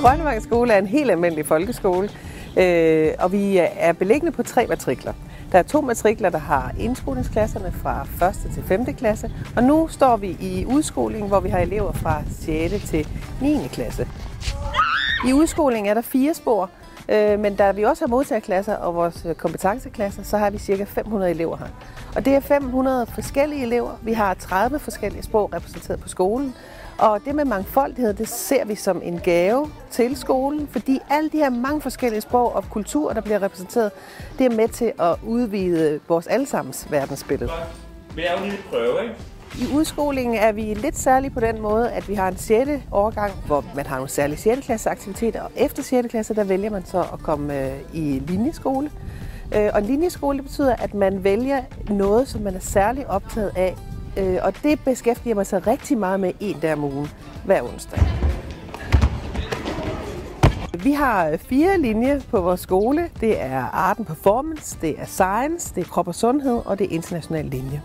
Grønnevang Skole er en helt almindelig folkeskole, og vi er beliggende på 3 matrikler. Der er 2 matrikler, der har indskolingsklasserne fra 1. til 5. klasse, og nu står vi i udskolingen, hvor vi har elever fra 6. til 9. klasse. I udskolingen er der 4 spor, men da vi også har modtagerklasser og vores kompetenceklasser, så har vi ca. 500 elever her. Og det er 500 forskellige elever. Vi har 30 forskellige sprog repræsenteret på skolen. Og det med mangfoldighed, det ser vi som en gave til skolen, fordi alle de her mange forskellige sprog og kulturer, der bliver repræsenteret, det er med til at udvide vores allesammens verdensbillede. Vi er jo lige prøve, ikke? I udskolingen er vi lidt særlige på den måde, at vi har en 6. årgang, hvor man har nogle særlige 6. klasse aktiviteter, og efter 6. klasse, der vælger man så at komme i linjeskole. Og en linjeskole, det betyder, at man vælger noget, som man er særligt optaget af, og det beskæftiger man sig rigtig meget med 1 dag om ugen, hver onsdag. Vi har 4 linjer på vores skole. Det er Art and Performance, det er Science, det er Krop og Sundhed, og det er International linje.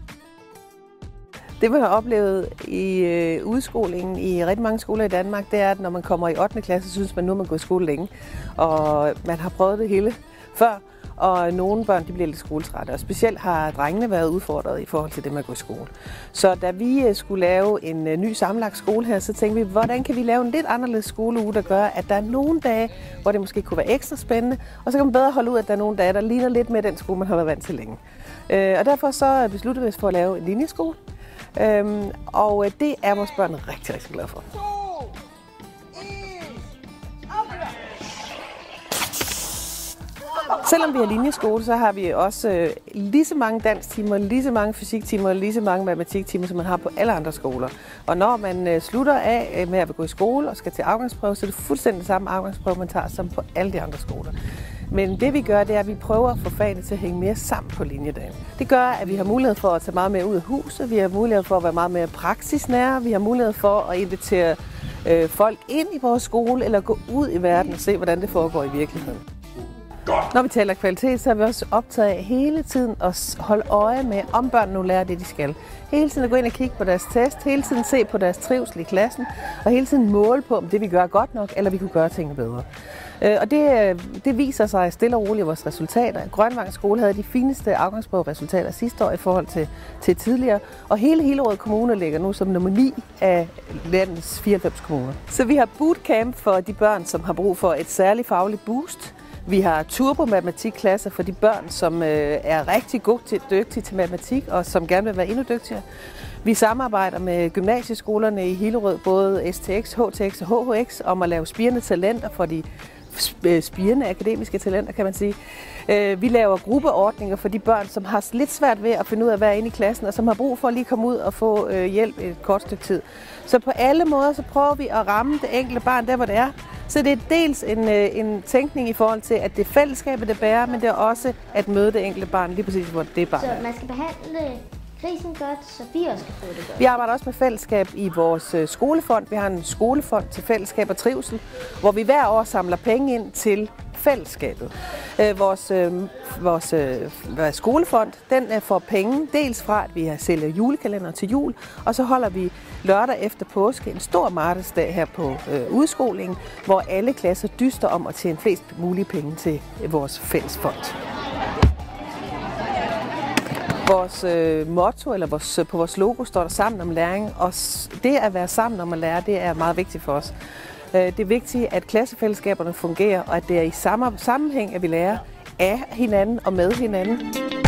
Det, man har oplevet i udskolingen i rigtig mange skoler i Danmark, det er, at når man kommer i 8. klasse, så synes man, nu er man gået i skole længe. Og man har prøvet det hele før, og nogle børn de bliver lidt skoletrætte. Og specielt har drengene været udfordret i forhold til det med at gå i skole. Så da vi skulle lave en ny sammenlagt skole her, så tænkte vi, hvordan kan vi lave en lidt anderledes skoleuge, der gør, at der er nogle dage, hvor det måske kunne være ekstra spændende, og så kan man bedre holde ud, at der er nogle dage, der ligner lidt med den skole, man har været vant til længe. Og derfor så besluttede vi os for at lave en linjeskole. Og det er vores børn rigtig, rigtig glade for. Selvom vi har linjeskole, så har vi også lige så mange dansktimer, lige så mange fysiktimer og lige så mange matematiktimer, som man har på alle andre skoler. Og når man slutter af med at gå i skole og skal til afgangsprøve, så er det fuldstændig det samme afgangsprøve, man tager som på alle de andre skoler. Men det vi gør, det er, at vi prøver at få fagene til at hænge mere sammen på linjedagen. Det gør, at vi har mulighed for at tage meget mere ud af huset, vi har mulighed for at være meget mere praksisnære, vi har mulighed for at invitere folk ind i vores skole eller gå ud i verden og se, hvordan det foregår i virkeligheden. Når vi taler kvalitet, så er vi også optaget af hele tiden at holde øje med, om børnene nu lærer det, de skal. Hele tiden at gå ind og kigge på deres test, hele tiden se på deres trivsel i klassen, og hele tiden måle på, om det vi gør er godt nok, eller vi kunne gøre tingene bedre. Og det viser sig stille og roligt i vores resultater. Grønnevang Skole havde de fineste afgangsprøveresultater sidste år i forhold til tidligere, og hele Hillerød Kommune ligger nu som nummer 9 af landets 94 kommuner. Så vi har bootcamp for de børn, som har brug for et særligt fagligt boost. Vi har turbo-matematikklasser for de børn, som er rigtig dygtige til matematik og som gerne vil være endnu dygtigere. Vi samarbejder med gymnasieskolerne i Hillerød, både STX, HTX og HHX, om at lave spirende talenter for de spirende akademiske talenter, kan man sige. Vi laver gruppeordninger for de børn, som har lidt svært ved at finde ud af at være inde i klassen, og som har brug for at lige komme ud og få hjælp et kort stykke tid. Så på alle måder så prøver vi at ramme det enkelte barn der, hvor det er. Så det er dels en tænkning i forhold til, at det er fællesskabet, det bærer, men det er også at møde det enkelte barn lige præcis, hvor det barn er. Så man skal behandle grisen godt, så vi også kan få det godt. Vi arbejder også med fællesskab i vores skolefond. Vi har en skolefond til fællesskab og trivsel, hvor vi hver år samler penge ind til fællesskabet. Vores skolefond, den får penge dels fra, at vi sælger julekalender til jul, og så holder vi lørdag efter påske en stor markedsdag her på udskolingen, hvor alle klasser dyster om at tjene flest mulige penge til vores fællesfond. Vores motto, eller på vores logo, står der sammen om læring, og det at være sammen om at lære, det er meget vigtigt for os. Det er vigtigt, at klassefællesskaberne fungerer, og at det er i sammenhæng, at vi lærer af hinanden og med hinanden.